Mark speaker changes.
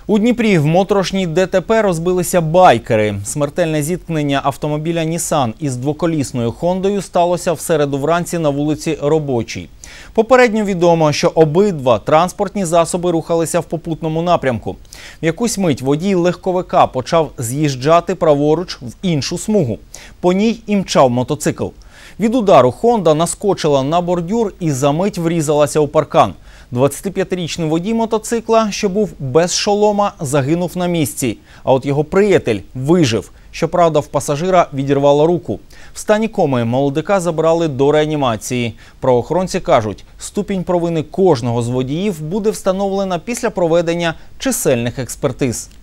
Speaker 1: У Дніпрі в моторошній ДТП розбилися байкери. Смертельне зіткнення автомобіля «Нісан» із двоколісною «Хондою» сталося в середу вранці на вулиці Робочій. Попередньо відомо, що обидва транспортні засоби рухалися в попутному напрямку. В якусь мить водій легковика почав з'їжджати праворуч в іншу смугу. По ній і мчав мотоцикл. Від удару «Хонда» наскочила на бордюр і за мить врізалася у паркан. 25-річний водій мотоцикла, що був без шолома, загинув на місці. А от його приятель вижив. Щоправда, в пасажира відірвало руку. В стані коми молодика забрали до реанімації. Правоохоронці кажуть, ступінь провини кожного з водіїв буде встановлена після проведення чисельних експертиз.